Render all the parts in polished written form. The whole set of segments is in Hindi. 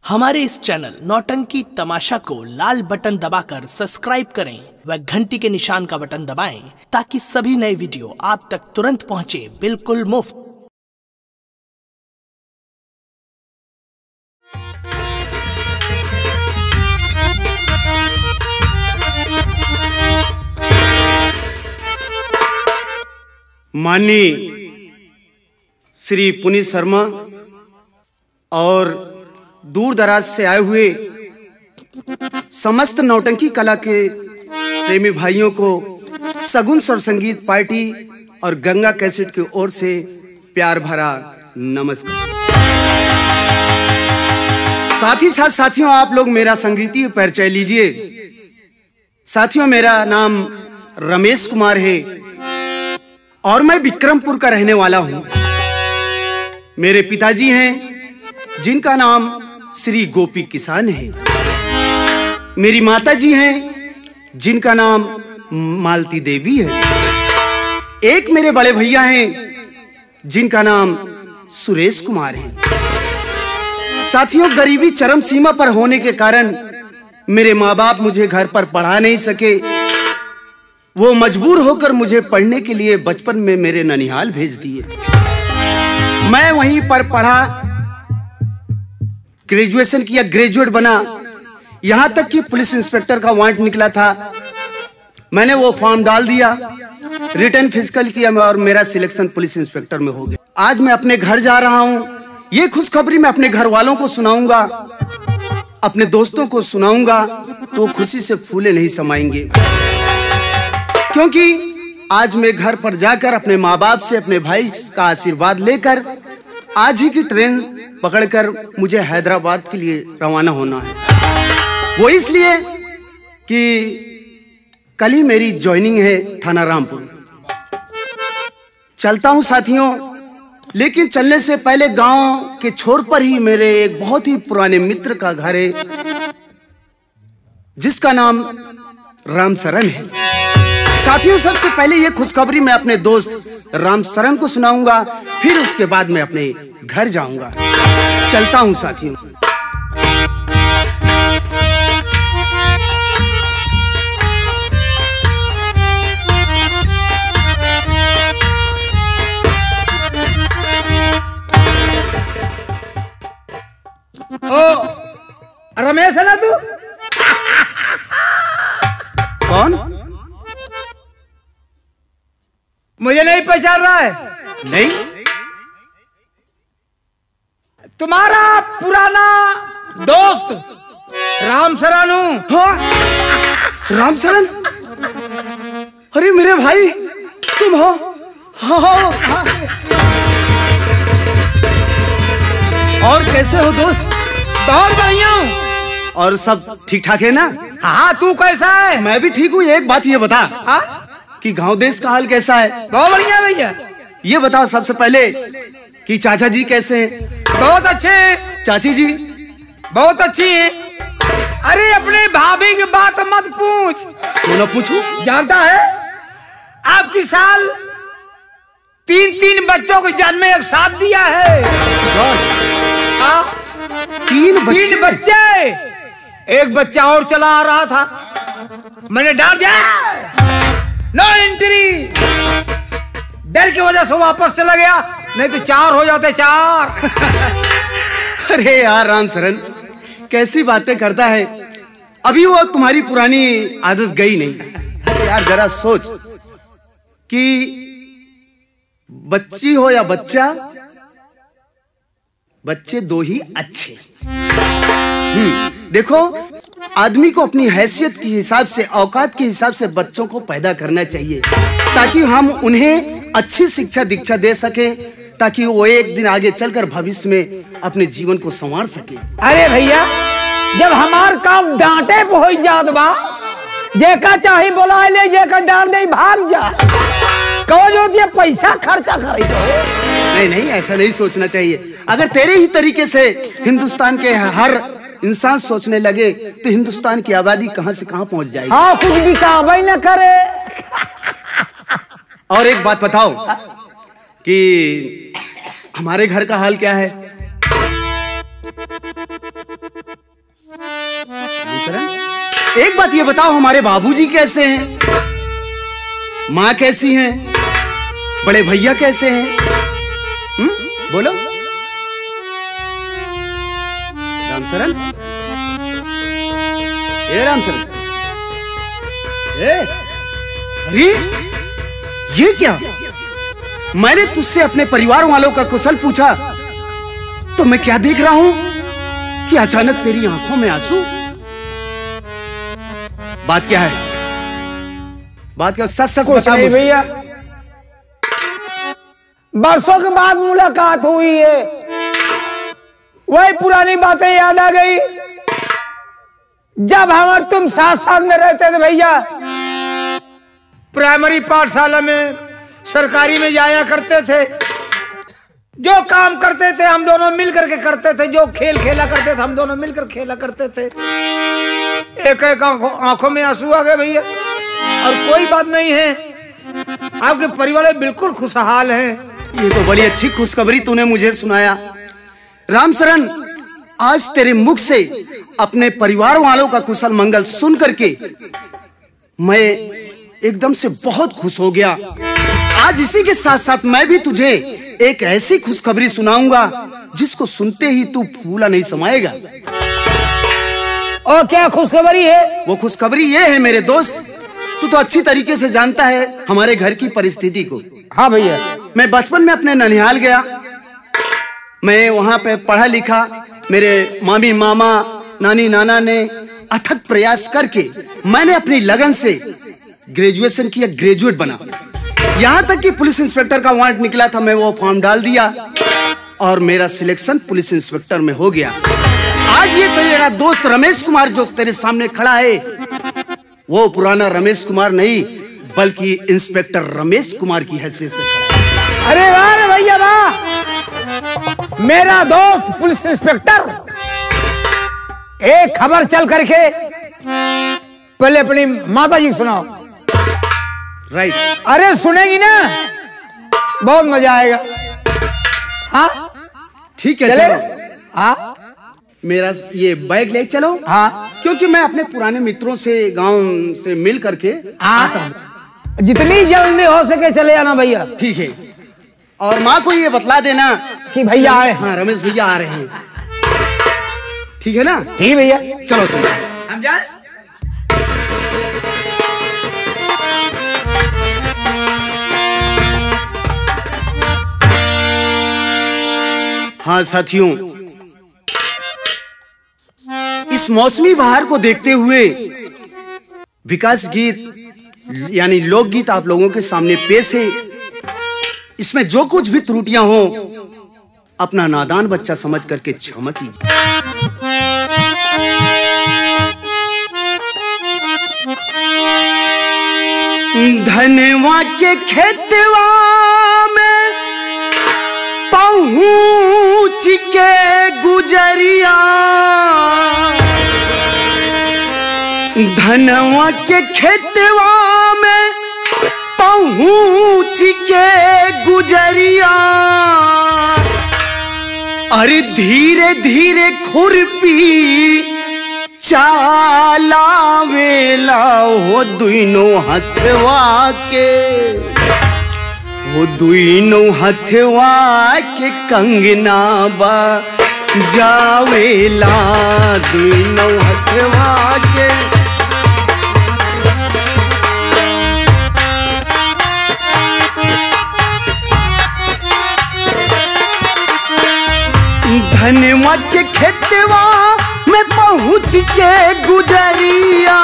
हमारे इस चैनल नौटंकी तमाशा को लाल बटन दबाकर सब्सक्राइब करें व घंटी के निशान का बटन दबाएं ताकि सभी नए वीडियो आप तक तुरंत पहुंचे बिल्कुल मुफ्त। माननीय श्री पुनीत शर्मा और दूर दराज से आए हुए समस्त नौटंकी कला के प्रेमी भाइयों को सगुन स्वर संगीत पार्टी और गंगा कैसेट की ओर से प्यार भरा नमस्कार। साथ ही साथ साथियों, आप लोग मेरा संगीतीय परिचय लीजिए। साथियों, मेरा नाम रमेश कुमार है और मैं विक्रमपुर का रहने वाला हूं। मेरे पिताजी हैं जिनका नाम श्री गोपी किसान है। मेरी माताजी हैं जिनका नाम मालती देवी है। एक मेरे बड़े भैया हैं जिनका नाम सुरेश कुमार है। साथियों, गरीबी चरम सीमा पर होने के कारण मेरे माँ बाप मुझे घर पर पढ़ा नहीं सके। वो मजबूर होकर मुझे पढ़ने के लिए बचपन में मेरे ननिहाल भेज दिए। मैं वहीं पर पढ़ा, ग्रेजुएशन किया, ग्रेजुएट बना, यहां तक कि पुलिस इंस्पेक्टर का वांट निकला था। मैंने वो फॉर्म डाल दिया, रिटर्न फिजिकल किया और मेरा सिलेक्शन पुलिस इंस्पेक्टर में हो गया। आज मैं अपने घर जा रहा हूं। ये खुशखबरी मैं अपने घर वालों को सुनाऊंगा, अपने दोस्तों को सुनाऊंगा तो खुशी से फूले नहीं समाएंगे, क्योंकि आज मैं घर पर जाकर अपने माँ बाप से अपने भाई का आशीर्वाद लेकर आज ही की ट्रेन पकड़कर मुझे हैदराबाद के लिए रवाना होना है। वो इसलिए कि कल ही मेरी ज्वाइनिंग है थाना रामपुर। चलता हूं साथियों, लेकिन चलने से पहले गांव के छोर पर ही मेरे एक बहुत ही पुराने मित्र का घर है जिसका नाम रामशरण है। साथियों, सबसे पहले ये खुशखबरी मैं अपने दोस्त रामशरण को सुनाऊंगा, फिर उसके बाद मैं अपने घर जाऊंगा। चलता हूं साथियों। ओ रमेश है ना तू? कौन? मुझे नहीं पहचान रहा है? नहीं। तुम्हारा पुराना दोस्त रामशरण हूं। हाँ, रामशरण? अरे मेरे भाई तुम हो? हाँ। और कैसे हो दोस्त? बहुत बढ़िया हूं। और सब ठीक ठाक है ना? हाँ, तू कैसा है? मैं भी ठीक हूँ। एक बात ये बता कि गांव देश का हाल कैसा है? बहुत बढ़िया भैया। ये बताओ सबसे पहले कि चाचा जी कैसे हैं? बहुत अच्छे हैं। चाची जी? बहुत अच्छी हैं। अरे अपने भाभी की बात मत पूछ। क्यों ना पूछूं? जानता है आपकी साल 3 बच्चों को जन्म एक साथ दिया है। तीन बच्चे। एक बच्चा और चला आ रहा था, मैंने डाल दिया, नो एंट्री। डर की वजह से वापस चला गया, नहीं तो 4 हो जाते 4। अरे यार रामशरण, कैसी बातें करता है। अभी वो तुम्हारी पुरानी आदत गई नहीं। अरे यार जरा सोच कि बच्ची हो या बच्चा, बच्चे 2 ही अच्छे। देखो, आदमी को अपनी हैसियत के हिसाब से, औकात के हिसाब से बच्चों को पैदा करना चाहिए ताकि हम उन्हें अच्छी शिक्षा दीक्षा दे सके, ताकि वो एक दिन आगे चलकर भविष्य में अपने जीवन को संवार सके। अरे भैया, जब हमार काम डांटे पे हो जात बा, जेका चाहे बोला ले, जेका डांट दे भाग जा। कहो जो दिया पैसा खर्चा करे तो नहीं, ऐसा नहीं सोचना चाहिए। अगर तेरे ही तरीके से हिंदुस्तान के हर इंसान सोचने लगे तो हिंदुस्तान की आबादी कहां से कहां पहुंच जाएगी। हाँ, कुछ भी काम ही न करे। और एक बात बताओ कि हमारे घर का हाल क्या है? एक बात ये बताओ, हमारे बाबूजी कैसे हैं, माँ कैसी हैं, बड़े भैया कैसे हैं? बोलो। रामचरण, ए रामचरण, अरे ये क्या? मैंने तुझसे अपने परिवार वालों का कुशल पूछा तो मैं क्या देख रहा हूं कि अचानक तेरी आंखों में आंसू। बात क्या है? बात क्या? सच सच कुछ नहीं भैया, बरसों के बाद मुलाकात हुई है, वही पुरानी बातें याद आ गई जब हम और तुम साथ साथ में रहते थे भैया। प्राइमरी पाठशाला में, सरकारी में जाया करते थे, जो काम करते थे हम दोनों मिलकर के करते थे, जो खेल खेला करते थे हम दोनों मिलकर खेला करते थे। एक एक आंखों में आंसू आ गए भैया, और कोई बात नहीं है, आपके परिवार बिल्कुल खुशहाल हैं। ये तो बड़ी अच्छी खुशखबरी तूने मुझे सुनाया रामचरण। आज तेरे मुख से अपने परिवार वालों का कुशल मंगल सुन करके मैं एकदम से बहुत खुश हो गया। आज इसी के साथ साथ मैं भी तुझे एक ऐसी खुशखबरी सुनाऊंगा जिसको सुनते ही तू फूला नहीं समाएगा। और क्या खुशखबरी है? वो खुशखबरी ये है मेरे दोस्त, तू तो अच्छी तरीके से जानता है हमारे घर की परिस्थिति को। हाँ भैया, मैं बचपन में अपने ननिहाल गया, मैं वहां पे पढ़ा लिखा। मेरे मामी मामा नानी नाना ने अथक प्रयास करके मैंने अपनी लगन से ग्रेजुएशन किया, ग्रेजुएट बना। यहां तक कि पुलिस इंस्पेक्टर का वारंट निकला था, मैं वो फॉर्म डाल दिया और मेरा सिलेक्शन पुलिस इंस्पेक्टर में हो गया। आज ये तेरा दोस्त रमेश कुमार जो तेरे सामने खड़ा है, वो पुराना रमेश कुमार नहीं बल्कि इंस्पेक्टर रमेश कुमार की हैसियत से खड़ा है। अरे वाह रे भैया वाह, मेरा दोस्त पुलिस इंस्पेक्टर। एक खबर चल करके पहले अपनी माता जी सुनाओ। राइट। अरे सुनेगी ना, बहुत मजा आएगा। हाँ ठीक है, चले। हाँ, मेरा ये बैग ले चलो। हाँ, क्योंकि मैं अपने पुराने मित्रों से गांव से मिल करके आता हूँ। जितनी जल्दी हो सके चले आना भैया। ठीक है, और माँ को ये बतला देना कि भैया आए। हाँ, रमेश भैया आ रहे हैं। ठीक है ना? ठीक भैया, चलो तुम। हम जाए। हाँ साथियों, इस मौसमी बहार को देखते हुए विकास गीत यानी लोकगीत आप लोगों के सामने पेश है। इसमें जो कुछ भी त्रुटियां हो अपना नादान बच्चा समझ करके क्षमा कीजिए। धनवा के खेतवा में पहुंच के गुजरिया, धनवा के खेतवा में पहुंच के गुजरिया, अरे धीरे धीरे खुरपी चालावेला हो दुइनो हथवा के, हो दुइनो हथवा के कंगना बा जावेला, दुइनो हथवा के। धनवा के खेतवा में पहुंच के गुजरिया,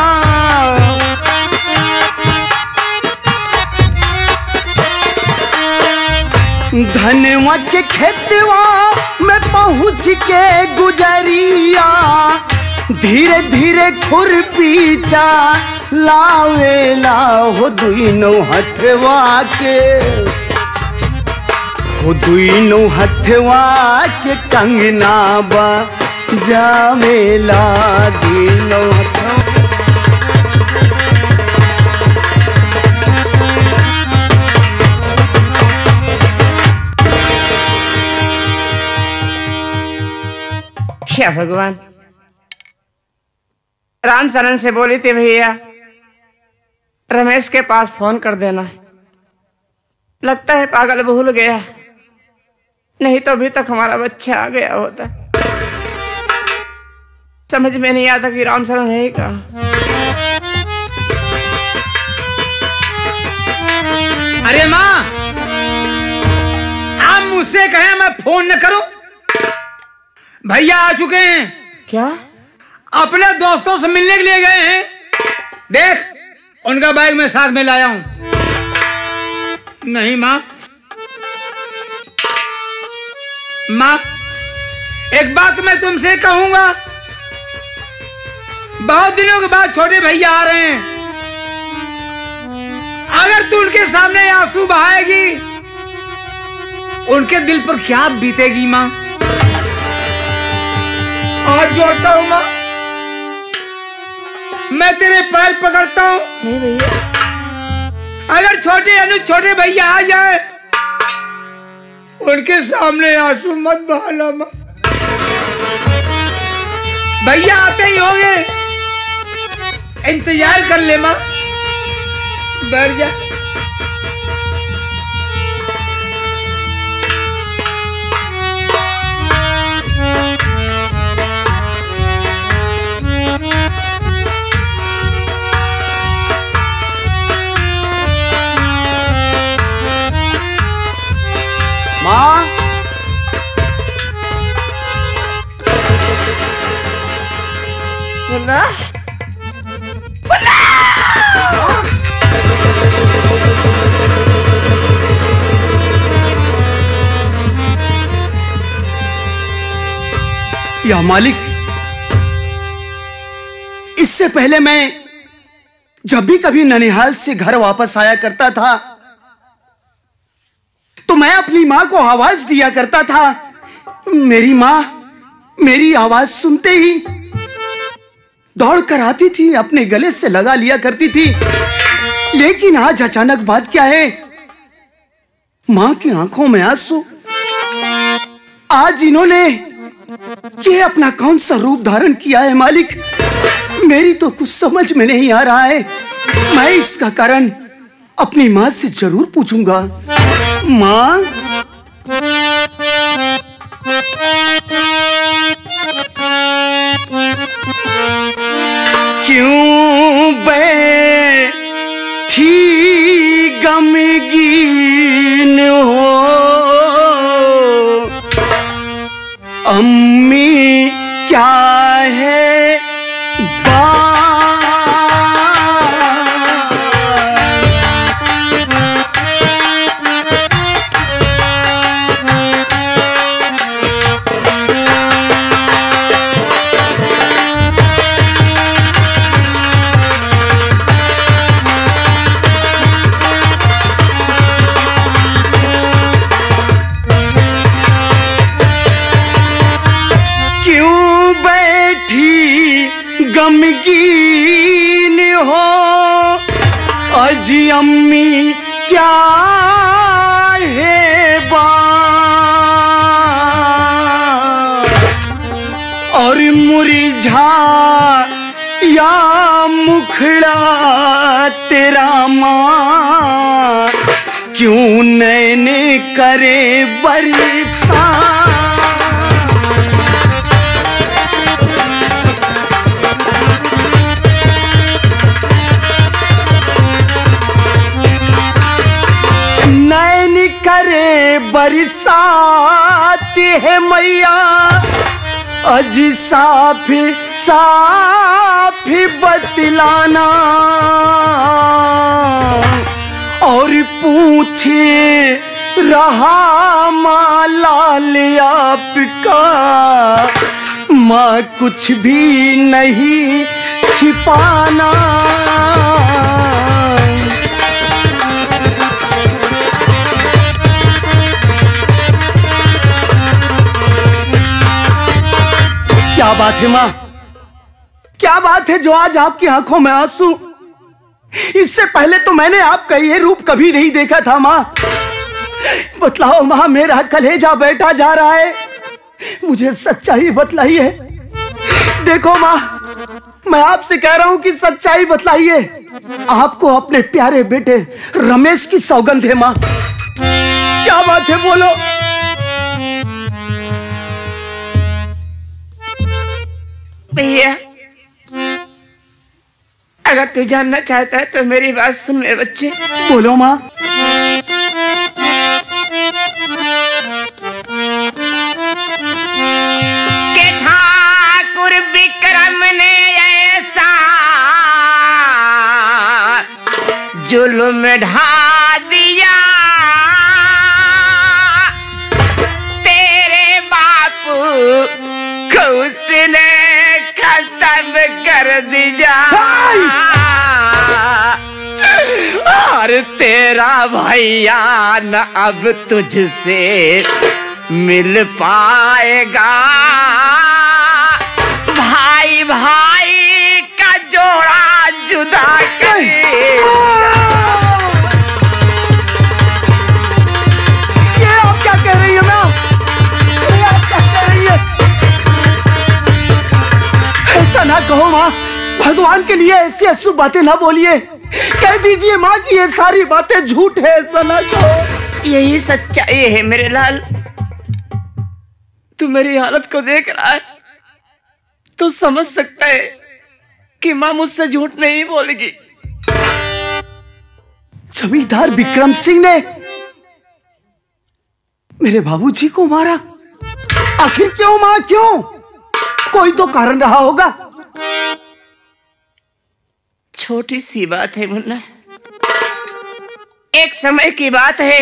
धनवा के खेतवा में पहुंच के गुजरिया, धीरे धीरे खुरपी लावेला हो दुइनो हथवा के, हो दुइनो हथवा के कंगना बा जावेला, दुइनो हथवा। क्या भगवान, रामचरण से बोली थी भैया रमेश के पास फोन कर देना। लगता है पागल भूल गया, नहीं तो अभी तक हमारा बच्चा आ गया होता। समझ में नहीं आता कि रामचरण है कहाँ। अरे माँ, आप मुझसे कहें मैं फोन न करूं? भैया आ चुके हैं। क्या? अपने दोस्तों से मिलने के लिए गए हैं। देख, उनका बैग मैं साथ में लाया हूं। नहीं माँ, माँ एक बात मैं तुमसे कहूंगा। बहुत दिनों के बाद छोटे भैया आ रहे हैं। अगर तू उनके सामने आंसू बहाएगी, उनके दिल पर क्या बीतेगी माँ? हाथ जोड़ता हूं माँ, मैं तेरे पैर पकड़ता हूं। नहीं भैया, अगर छोटे भैया आ जाए, उनके सामने आंसू मत बहाना माँ। भैया आते ही होंगे, इंतजार कर ले माँ। बैठ जा। माँ, मुन्ना, या मालिक, इससे पहले मैं जब भी कभी ननिहाल से घर वापस आया करता था तो मैं अपनी मां को आवाज दिया करता था। मेरी मां मेरी आवाज सुनते ही दौड़ कर आती थी, अपने गले से लगा लिया करती थी। लेकिन आज अचानक बात क्या है? मां की आंखों में आंसू। आज इन्होंने ये अपना कौन सा रूप धारण किया है मालिक? मेरी तो कुछ समझ में नहीं आ रहा है। मैं इसका कारण अपनी मां से जरूर पूछूंगा। मां, क्यों बैठी गमगीन हो अम्मी? क्या है गमगीन हो अजी अम्मी? क्या है बात? और मुरझा या मुखड़ा तेरा मां, क्यों नैने करे बरसा? नैन करे बरसात है मैया, अज साफ साफ बतलाना। और पूछे रहा माँ लाल आपका, माँ कुछ भी नहीं छिपाना। क्या बात है मां? क्या बात है जो आज आपकी आंखों में आंसू? इससे पहले तो मैंने आपका ये रूप कभी नहीं देखा था मां। बतलाओ मां, मेरा कलेजा बैठा जा रहा है, मुझे सच्चाई बतलाइए। देखो मां, मैं आपसे कह रहा हूं कि सच्चाई बतलाइए। आपको अपने प्यारे बेटे रमेश की सौगंध है माँ। क्या बात है, बोलो। भैया, अगर तू जानना चाहता है तो मेरी बात सुन ले बच्चे। बोलो माँ। के ठाकुर विक्रम ने ऐसा जुल्म ढा दिया, तेरे बापू को उसने खत्म कर दिया, और तेरा भैया न अब तुझसे मिल पाएगा, भाई भाई का जोड़ा जुदा करेगा। ये आप क्या कह रही है माँ? ये आप क्या कह रही है? ऐसा ना कहो माँ, भगवान के लिए ऐसी अशुभ बातें ना बोलिए। कह दीजिए माँ कि ये सारी बातें झूठ है। ऐसा ना कहो। यही सच्चाई है मेरे लाल। तू मेरी हालत को देख रहा है तो समझ सकता है कि माँ मुझसे झूठ नहीं बोलेगी। जमींदार विक्रम सिंह ने मेरे बाबूजी को मारा। आखिर क्यों माँ, क्यों? कोई तो कारण रहा होगा। छोटी सी बात है मुन्ना, एक समय की बात है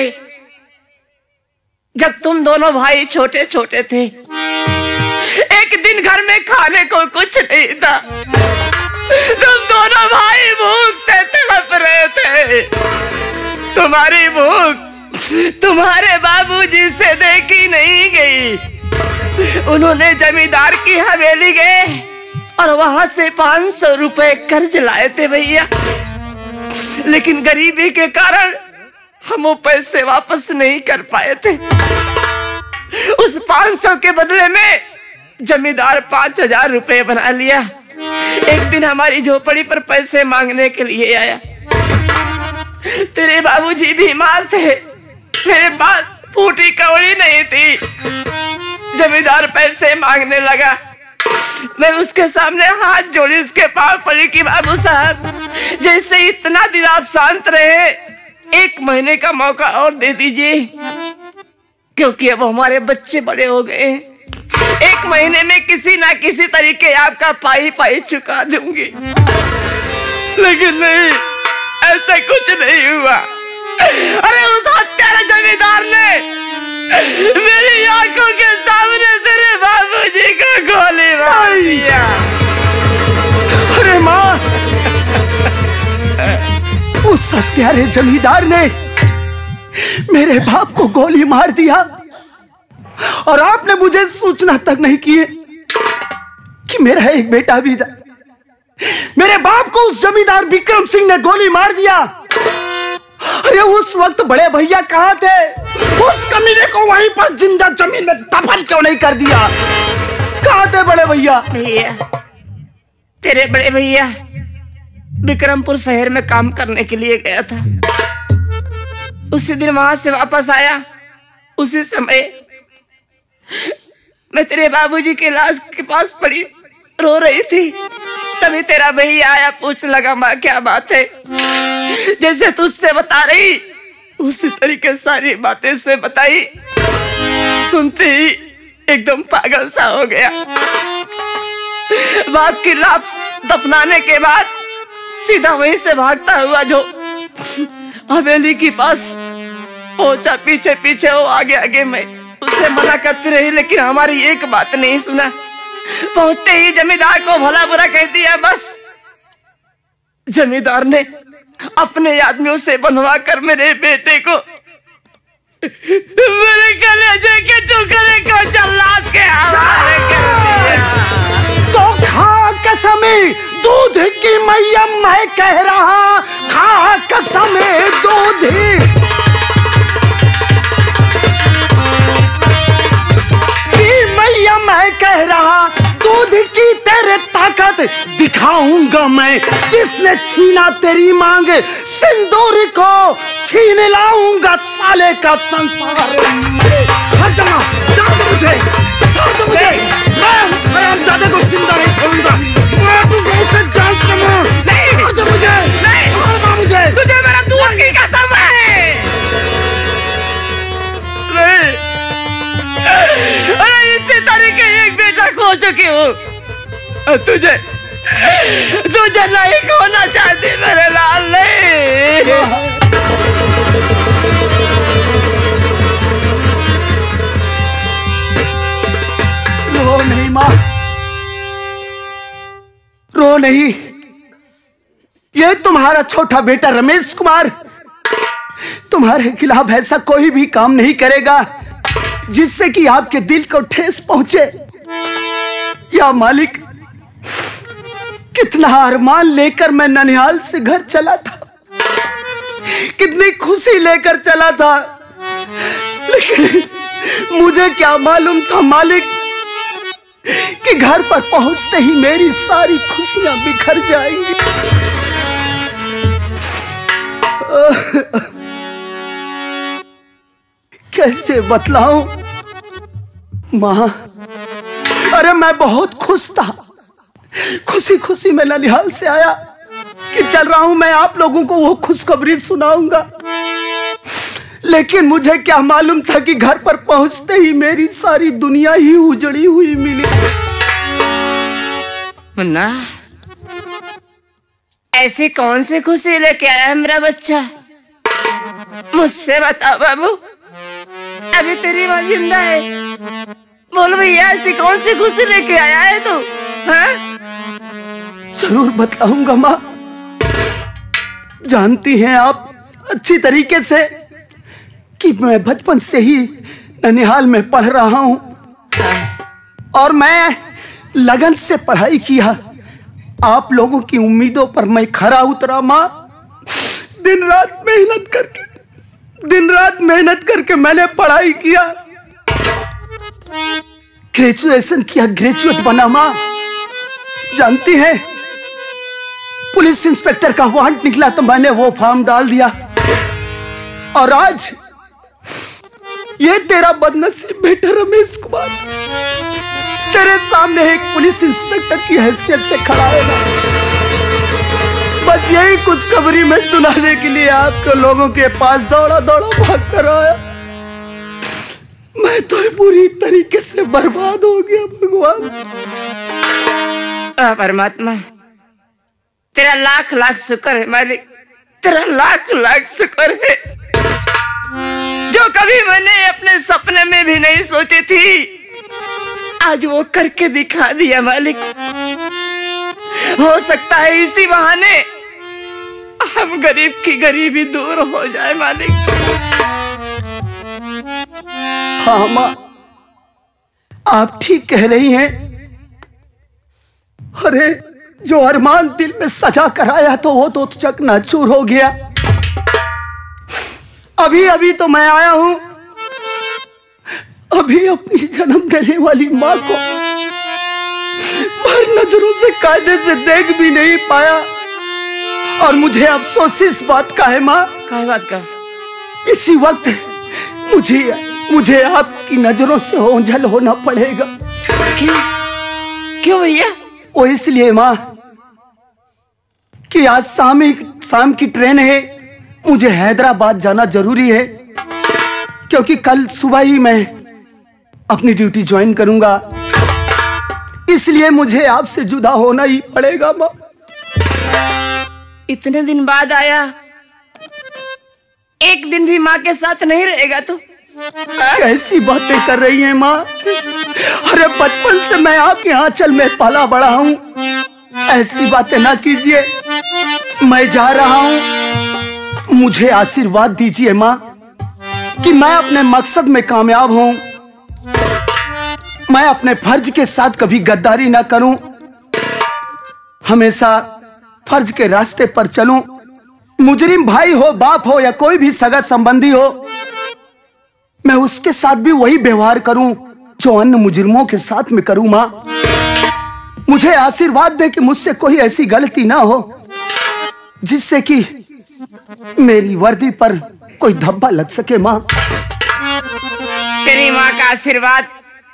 जब तुम दोनों भाई छोटे छोटे थे। एक दिन घर में खाने को कुछ नहीं था, तुम दोनों भाई भूख से तड़प रहे थे। तुम्हारी भूख तुम्हारे बाबूजी से देखी नहीं गई। उन्होंने जमींदार की हवेली गए और वहां से 500 रुपए कर्ज लाए थे भैया, लेकिन गरीबी के कारण हम वो पैसे वापस नहीं कर पाए थे। उस 500 के बदले में जमींदार 5000 रुपए बना लिया। एक दिन हमारी झोपड़ी पर पैसे मांगने के लिए आया। तेरे बाबूजी बीमार थे, मेरे पास फूटी कौड़ी नहीं थी। जमींदार पैसे मांगने लगा, मैं उसके सामने हाथ जोड़ी उसके पांव पड़ी कि बाबू साहब, जैसे इतना दिन आप शांत रहे, 1 महीने का मौका और दे दीजिए, क्योंकि अब हमारे बच्चे बड़े हो गए। 1 महीने में किसी ना किसी तरीके आपका पाई पाई चुका दूंगी। लेकिन नहीं, ऐसा कुछ नहीं हुआ। अरे उस हत्यारे जमींदार ने मेरी आंखों के सामने तेरे बाबूजी को गोली मार दिया। अरे माँ, उस हत्यारे जमींदार ने मेरे बाप को गोली मार दिया और आपने मुझे सूचना तक नहीं की कि मेरा एक बेटा भी था। मेरे बाप को उस जमींदार विक्रम सिंह ने गोली मार दिया। अरे उस वक्त बड़े भैया कहाँ थे? उस कमीने को वहीं पर जिंदा जमीन में दफन क्यों नहीं कर दिया? कहाँ थे बड़े भैया? भैया, तेरे बड़े भैया विक्रमपुर शहर में काम करने के लिए गया था। उसी दिन वहां से वापस आया। उसी समय मैं तेरे बाबूजी की लाश के पास पड़ी रो रही थी। तभी तेरा भैया आया, पूछ लगा माँ क्या बात है। जैसे तुझसे बता रही उसी तरीके सारी बातें से बताई। सुनते ही एकदम पागल सा हो गया। बाप की लाश दफनाने के बाद सीधा वहीं से भागता हुआ जो हवेली के पास पहुंचा, पीछे पीछे वो आगे आगे। मैं उससे मना करती रही, लेकिन हमारी एक बात नहीं सुना। पहुंचते ही जमींदार को भला बुरा कह दिया। बस जमींदार ने अपने आदमियों से बनवा कर मेरे बेटे को मेरे कलेजे के टुकड़े को जल्लाद के हवाले कर दिया। तो खा कसमें दूध की मैया, मैं कह रहा खा कसमें दूध की मैया, मैं कह रहा दूध की तेरे ताकत दिखाऊंगा मैं। जिसने छीना तेरी मांग सिंदूर को, छीन लाऊंगा साले का संसार। हर जगह जान दो मुझे, छोड़ दो मुझे। मैं उस हरामजादे को जिंदा नहीं छोड़ूंगा। मैं दूंगा उसे जान से मार। नहीं छोड़ दो मुझे, नहीं छोड़ मुझे। तुझे मेरा दूर की कसम है। अरे इसी तरीके एक बेटा खो चुकी हूँ। तुझे नहीं खोना चाहती मेरे लाल। नहीं रो नहीं माँ, रो नहीं। ये तुम्हारा छोटा बेटा रमेश कुमार तुम्हारे खिलाफ ऐसा कोई भी काम नहीं करेगा जिससे कि आपके दिल को ठेस पहुंचे। या मालिक, कितना अरमान लेकर मैं ननिहाल से घर चला था, कितनी खुशी लेकर चला था, लेकिन मुझे क्या मालूम था मालिक कि घर पर पहुंचते ही मेरी सारी खुशियां बिखर जाएंगी। कैसे बतलाऊं मां? अरे मैं बहुत खुश था, खुशी खुशी मैं ननिहाल से आया कि चल रहा हूं मैं आप लोगों को वो खुशखबरी सुनाऊंगा, लेकिन मुझे क्या मालूम था कि घर पर पहुंचते ही मेरी सारी दुनिया ही उजड़ी हुई मिली। मुन्ना, ऐसी कौन सी खुशी लेके आया है मेरा बच्चा? मुझसे बता बाबू, अभी तेरी माँ जिंदा है। बोल भैया, ऐसी कौन सी खुशी लेके आया है तू? हाँ? जरूर बताऊंगा माँ। जानती हैं आप अच्छी तरीके से कि मैं बचपन से ही ननिहाल में पढ़ रहा हूं और मैं लगन से पढ़ाई किया। आप लोगों की उम्मीदों पर मैं खरा उतरा माँ। दिन रात मेहनत करके मैंने पढ़ाई किया, ग्रेजुएशन किया, ग्रेजुएट बना माँ। जानती हैं, पुलिस इंस्पेक्टर का वारंट निकला तो मैंने वो फॉर्म डाल दिया और आज ये तेरा बदनसीब बेटा रमेश कुमार तेरे सामने एक पुलिस इंस्पेक्टर की हैसियत से खड़ा है। बस यही खुशखबरी मैं सुनाने के लिए आपके लोगों के पास दौड़ा भाग कर आया। मैं तो पूरी तरीके से बर्बाद हो गया भगवान। परमात्मा, तेरा लाख लाख शुक्र है मालिक, तेरा लाख लाख शुक्र है जो कभी मैंने अपने सपने में भी नहीं सोची थी, आज वो करके दिखा दिया मालिक। हो सकता है इसी बहाने हम गरीब की गरीबी दूर हो जाए मालिक। हाँ माँ, आप ठीक कह रही हैं। अरे जो अरमान दिल में सजा कराया तो वो तो चकनाचूर हो गया। अभी तो मैं आया हूं, अभी अपनी जन्म देने वाली माँ को भर नजरों से कायदे से देख भी नहीं पाया और मुझे अफसोस इस बात का है माँ। क्या बात का? इसी वक्त मुझे आपकी नजरों से ओझल होना पड़ेगा। क्यों भैया? वो इसलिए माँ कि आज शाम की ट्रेन है, मुझे हैदराबाद जाना जरूरी है क्योंकि कल सुबह ही मैं अपनी ड्यूटी ज्वाइन करूंगा। इसलिए मुझे आपसे जुदा होना ही पड़ेगा माँ। इतने दिन बाद आया, एक दिन भी माँ के साथ नहीं रहेगा तू? कैसी बातें कर रही हैं माँ? अरे बचपन से मैं आपके आंचल में पला बड़ा हूँ, ऐसी बातें ना कीजिए। मैं जा रहा हूँ, मुझे आशीर्वाद दीजिए माँ कि मैं अपने मकसद में कामयाब हूँ। मैं अपने फर्ज के साथ कभी गद्दारी ना करूं, हमेशा फर्ज के रास्ते पर चलूं। मुजरिम भाई हो, बाप हो या कोई भी सगा संबंधी हो, मैं उसके साथ भी वही व्यवहार करूं जो अन्य मुजरिमों के साथ में करूं मां। मुझे आशीर्वाद दे कि मुझसे कोई ऐसी गलती ना हो जिससे कि मेरी वर्दी पर कोई धब्बा लग सके। माँ, तेरी माँ का आशीर्वाद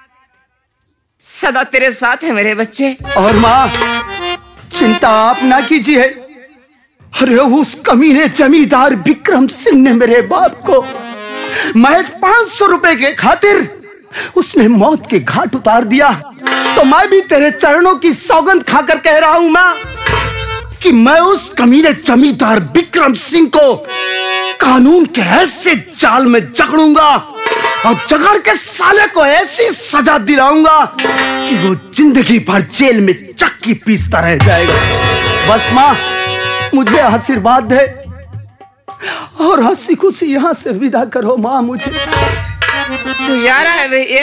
सदा तेरे साथ है मेरे बच्चे। और माँ, चिंता आप ना कीजिए। अरे उस कमीने जमींदार विक्रम सिंह ने मेरे बाप को महज 500 रुपए के खातिर उसने मौत के घाट उतार दिया। तो मैं भी तेरे चरणों की सौगंध खाकर कह रहा हूं माँ कि मैं उस कमीने जमींदार विक्रम सिंह को कानून के ऐसे जाल में जकड़ूंगा और जकड़ के साले को ऐसी सजा दिलाऊंगा कि वो जिंदगी भर जेल में चक्की पीसता रह जाएगा। बस माँ, मुझे आशीर्वाद दे और हंसी खुशी यहाँ से विदा करो माँ मुझे। तू जा रहा है भैया?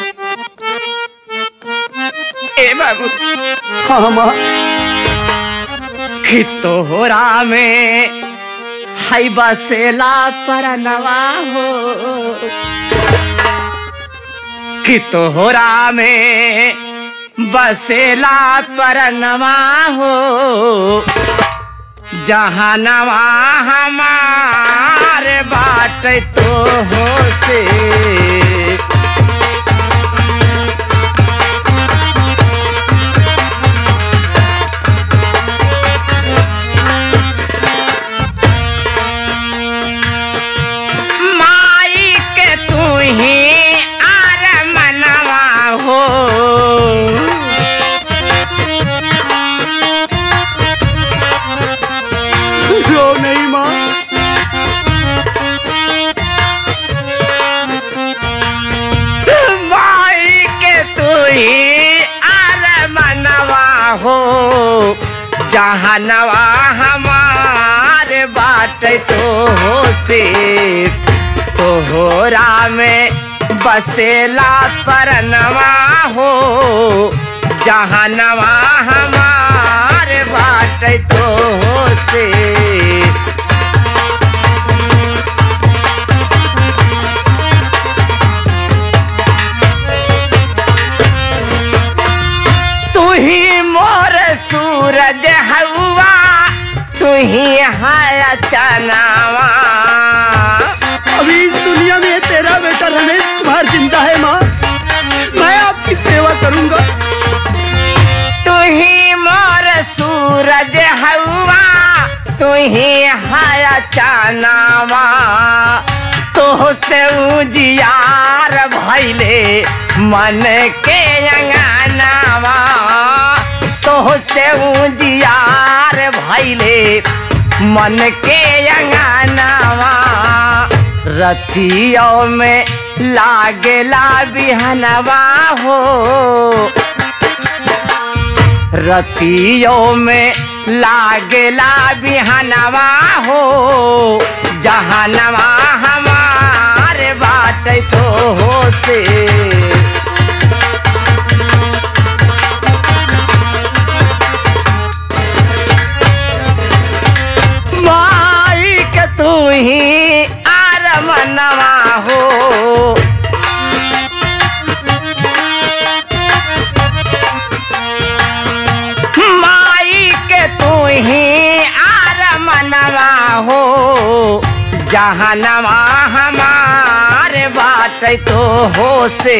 ए बाबू। हाँ माँ। कि तोहरा में हाई बसेला परनवा हो, कि तोहरा में बसेला परनवा हो, जहानवा हमारे बाट तो हो से। माई के तू ही आर मनवा हो, रो नहीं माँ। माई के तू ही आर मनवा हो, जहानवा हमारे बाट तो हो से। तोहरा में बसेला परनवा हो, जहानवा हमारे बाट तो हो से। तू ही मोर सूरज हवा, तू ही है चनावा। अभी इस दुनिया में तेरा बेटा रमेश कुमार जिंदा है माँ, मैं आपकी सेवा करूंगा। तू ही मोर सूरज हवा, तू ही है चनावा। तो से उजियार भइले मन के अंगनावा, तो से उजियार भइले मन के अंगनावा। रतियों में लागेला बिहनवा हो, रतियों में लागेला बिहनवा हो, जहानवा हमारे बाट तो हो से। माई के तू ही आर मनवा हो, माई के तू ही आर मनवा हो, जहानवा हमारे बाट तो हो से।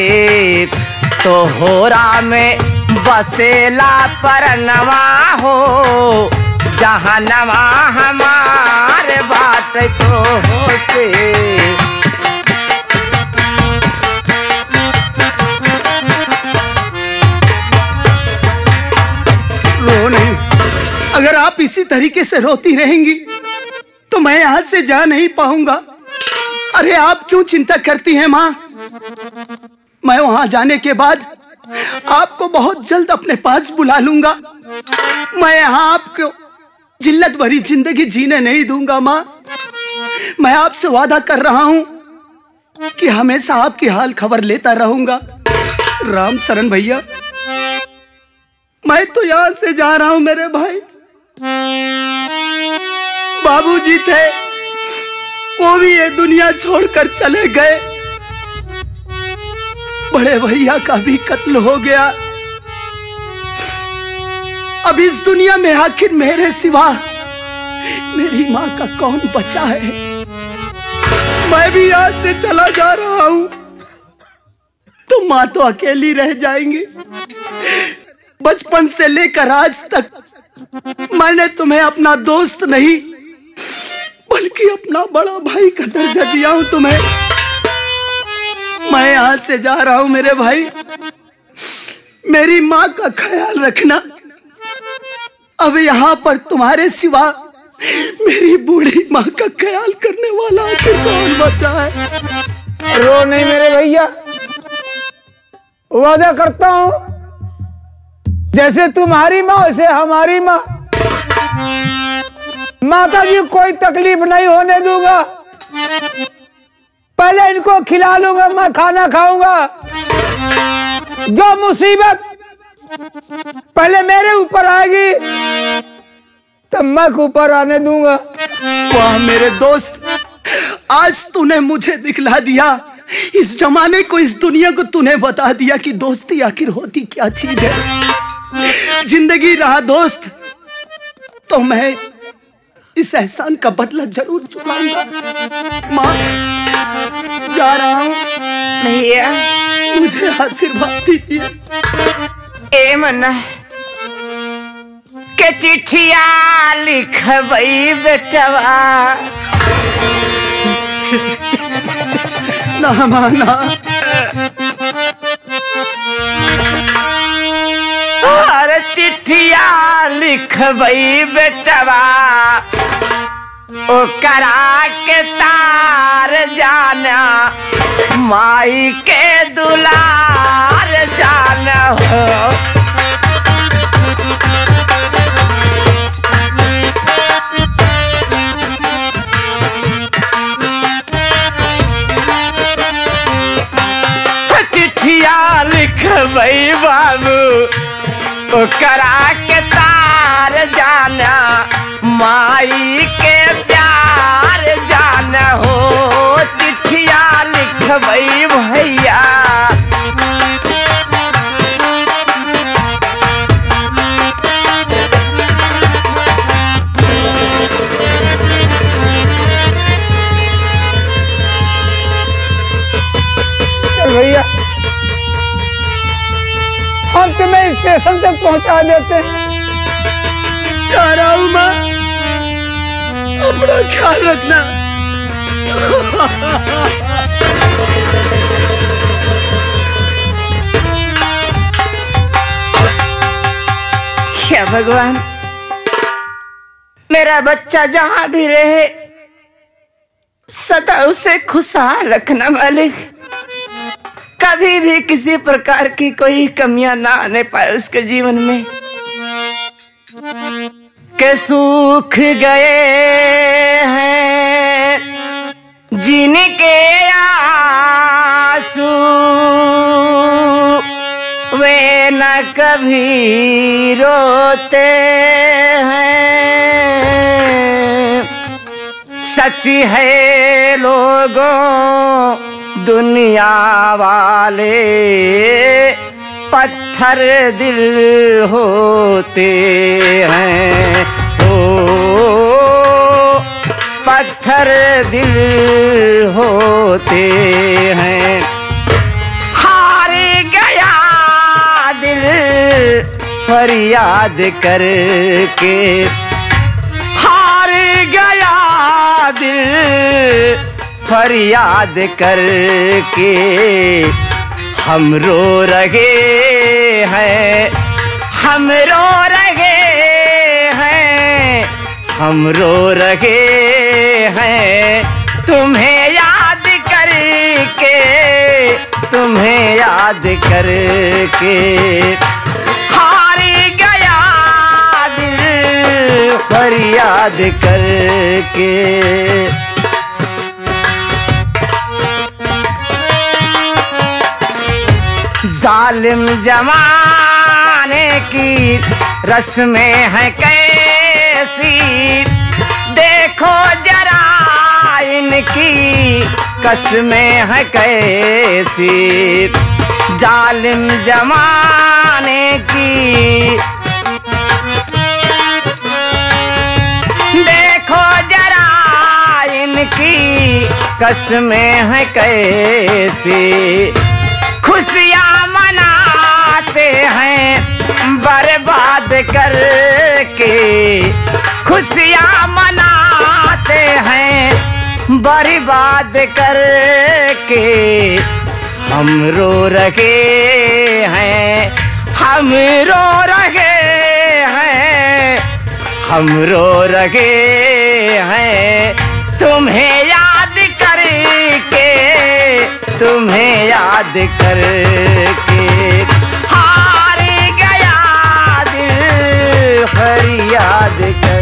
तोहरा में बसेला परनवा हो, जहानवा हमारे बाट तो हो से। रो नहीं, अगर आप इसी तरीके से रोती रहेंगी तो मैं यहाँ से जा नहीं पाऊंगा। अरे आप क्यों चिंता करती हैं माँ? मैं वहां जाने के बाद आपको बहुत जल्द अपने पास बुला लूंगा। मैं यहाँ आपको जिल्लत भरी जिंदगी जीने नहीं दूंगा माँ। मैं आपसे वादा कर रहा हूं कि हमेशा आपकी हाल खबर लेता रहूंगा। राम शरण भैया, मैं तो यहां से जा रहा हूं। मेरे भाई बाबूजी थे, वो भी ये दुनिया छोड़कर चले गए। बड़े भैया का भी कत्ल हो गया। अब इस दुनिया में आखिर मेरे सिवा मेरी माँ का कौन बचा है? मैं भी यहाँ से चला जा रहा हूँ तो माँ तो अकेली रह जाएंगी। बचपन से लेकर आज तक मैंने तुम्हें अपना दोस्त नहीं बल्कि अपना बड़ा भाई का दर्जा दिया हूं तुम्हें। मैं यहां से जा रहा हूं मेरे भाई, मेरी माँ का ख्याल रखना। अब यहाँ पर तुम्हारे सिवा मेरी बूढ़ी माँ का ख्याल करने वाला आखिर कौन बचा है? रो नहीं मेरे भैया, वादा करता हूं जैसे तुम्हारी माँ वैसे हमारी माँ। माता जी कोई तकलीफ नहीं होने दूंगा। पहले इनको खिला लूंगा, मैं खाना खाऊंगा। जो मुसीबत पहले मेरे ऊपर आएगी तब मैं ऊपर आने दूंगा। वाह मेरे दोस्त, आज तूने मुझे दिखला दिया, इस जमाने को, इस दुनिया को तूने बता दिया कि दोस्ती आखिर होती क्या चीज है। जिंदगी रहा दोस्त तो मैं इस एहसान का बदला जरूर चुकाऊंगा। माँ जा रहा हूँ, भैया मुझे आशीर्वाद दीजिए। ए मन्ना के चिट्ठिया लिखबई बेटवा ना माना अरे चिट्ठिया लिखबई बेटवा ओ करा के तार जाना माई के दुलार जाना हो। चिट्ठिया लिखबई बाबू ओ करा के तार जाना माई के प्यार जाना हो। चिट्ठिया लिखबई भैया चल भैया, हम तुम्हें स्टेशन तक पहुंचा देते हैं। जा रहा हूँ माँ, अपना ख्याल रखना। हे भगवान, मेरा बच्चा जहां भी रहे सदा उसे खुशहाल रखना मालिक। कभी भी किसी प्रकार की कोई कमियां ना आने पाए उसके जीवन में। के सूख गए हैं जीने के आंसू वे न कभी रोते हैं। सच है लोगों दुनिया वाले पत्थर दिल होते हैं। ओ पत्थर दिल होते हैं। हार गया दिल फरियाद करके, हार गया दिल फरियाद करके। हम रो रहे हैं, हम रो रहे हैं, हम रो रहे हैं तुम्हें याद करके, तुम्हें याद करके। हार गया दिल फरियाद करके। जालिम जमाने की रस्में हैं कैसी, देखो जरा इनकी कसमें हैं कैसी। जालिम जमाने की कसमें हैं कैसी, खुशियाँ मनाते हैं बर्बाद करके, खुशियाँ मनाते हैं बर्बाद करके। हम रो रहे हैं, हम रो रहे हैं, हम रो रहे हैं तुम्हें याद करके, तुम्हें याद करके। हार गया दिल फरियाद कर